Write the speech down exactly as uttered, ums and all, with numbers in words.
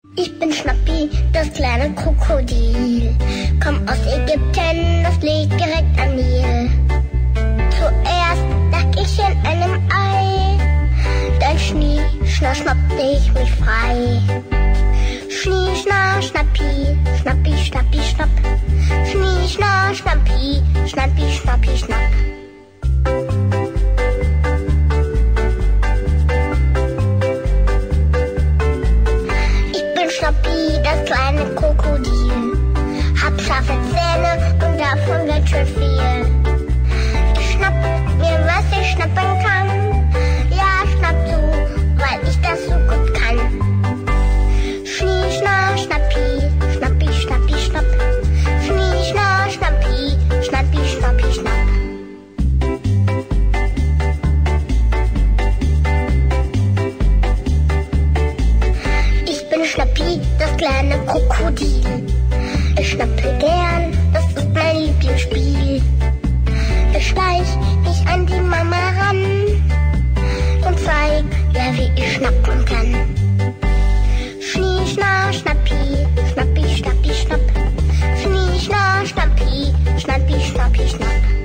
Ich bin Schnappi, das kleine Krokodil. Komm aus Ägypten, das liegt direkt am Nil. Zuerst lag ich in einem Ei, dann schnie, schna, schnappte ich mich frei. Schnie, schna, schnappi, schnappi, schnappi, schnapp. Schnie, schna, schnappi, schnappi, schnappi, schnapp. Schnappi, das kleine Krokodil. Hab scharfe Zähne und davon ganz schön viel. Ich schnapp mir, was ich schnappen kann. Ja, schnapp zu, weil ich das so gut kann. Schnie, schna, schnappi, schnappi, schnappi, schnapp. Schnie, schna, schnappi, schnappi, schnappi, schnapp. Schnappi, das kleine Krokodil. Ich schnappe gern, das ist mein Lieblingsspiel. Ich schleich mich an die Mama ran und zeig, ja, wie ich schnappen kann. Schnie, schna, schnappi, schnappi, schnappi, schnapp. Schnie, schna, schnappi, schnappi, schnappi, schnapp.